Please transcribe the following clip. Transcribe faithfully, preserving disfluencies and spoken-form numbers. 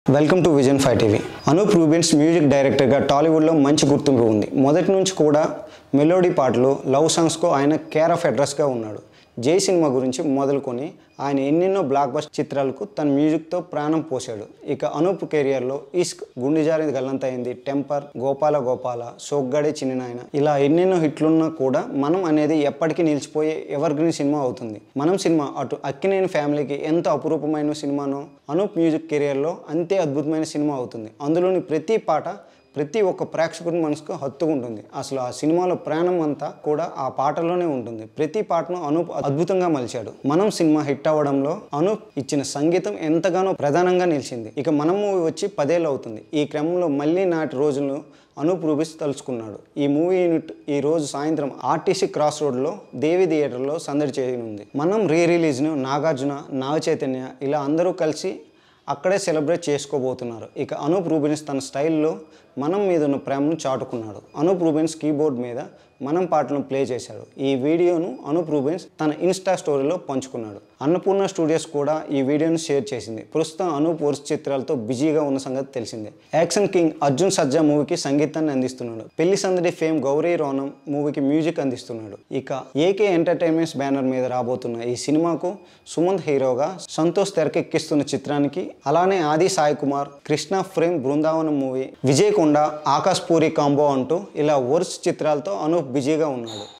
Welcome to vision five TV. Anup Rubens music డైరెక్టర్గా టాలీవుడ్లో మంచి గుర్తింపు ఉంది. మొదటి నుంచి కూడా మెలోడీ పాటలు, లవ్ సాంగ్స్కు ఆయన కేర్ ఆఫ్ అడ్రస్గా ఉన్నాడు. జై సినిమా గురించి మొదలుకొని ఆయన ఎన్నెన్నో బ్లాక్ బస్టర్ చిత్రాలకు తన మ్యూజిక్తో ప్రాణం పోశాడు. ఇక అనూప్ కెరియర్లో ఇస్క్, గుండె జారి గల్లంతైంది, టెంపర్, గోపాల గోపాల, సోగ్గాడే చిన్ని నాయన ఇలా ఎన్నెన్నో హిట్లున్నా కూడా మనం అనేది ఎప్పటికీ నిలిచిపోయే ఎవర్ గ్రీన్ సినిమా అవుతుంది. మనం సినిమా అటు అక్కినేని ఫ్యామిలీకి ఎంత అపురూపమైన సినిమానో అనూప్ మ్యూజిక్ కెరియర్లో అంతే అద్భుతమైన సినిమా అవుతుంది. అందులోని ప్రతి పాట ప్రతి ఒక్క ప్రేక్షకుడి మనసుకు హత్తుకుంటుంది. అసలు ఆ సినిమాలో ప్రాణం అంతా కూడా ఆ పాటలోనే ఉంటుంది. ప్రతి పాటను అనూప్ అద్భుతంగా మలిచాడు. మనం సినిమా హిట్ అవ్వడంలో అనూప్ ఇచ్చిన సంగీతం ఎంతగానో ప్రధానంగా నిలిచింది. ఇక మనం మూవీ వచ్చి పదేళ్ళు అవుతుంది. ఈ క్రమంలో మళ్ళీ నాటి రోజులను అనూప్ రూబెన్స్ తలుచుకున్నాడు. ఈ మూవీ యూనిట్ ఈ రోజు సాయంత్రం ఆర్టీసీ క్రాస్ రోడ్లో దేవి థియేటర్లో సందడి చేయనుంది. మనం రీ రిలీజ్ను నాగార్జున, నాగ చైతన్య ఇలా అందరూ కలిసి అక్కడే సెలబ్రేట్ చేసుకోబోతున్నారు. ఇక అనూప్ రూబెన్స్ తన స్టైల్లో మనం మీద ఉన్న ప్రేమను చాటుకున్నాడు. అనూప్ రూబెన్స్ కీబోర్డ్ మీద మనం పాటలను ప్లే చేశాడు. ఈ వీడియోను అనూప్ రూబెన్స్ తన ఇన్స్టా స్టోరీలో పంచుకున్నాడు. అన్నపూర్ణ స్టూడియోస్ కూడా ఈ వీడియోను షేర్ చేసింది. ప్రస్తుతం అనూప్ వరుస చిత్రాలతో బిజీగా ఉన్న సంగతి తెలిసిందే. యాక్షన్ కింగ్ అర్జున్ సర్జా మూవీకి సంగీతాన్ని అందిస్తున్నాడు. పెళ్లి సందడి ఫేమ్ గౌరీ రోనం మూవీకి మ్యూజిక్ అందిస్తున్నాడు. ఇక ఏకే ఎంటర్టైన్మెంట్స్ బ్యానర్ మీద రాబోతున్న ఈ సినిమాకు సుమంత్ హీరోగా, సంతోష్ తెరకెక్కిస్తున్న చిత్రానికి అలానే Aadi Sai Kumar, Krishna frame Brindavanam movie, Vijay Konda, Akash puri combo అంటూ ఇలా వరుస చిత్రాలతో అనూప్ బిజీగా ఉన్నాడు.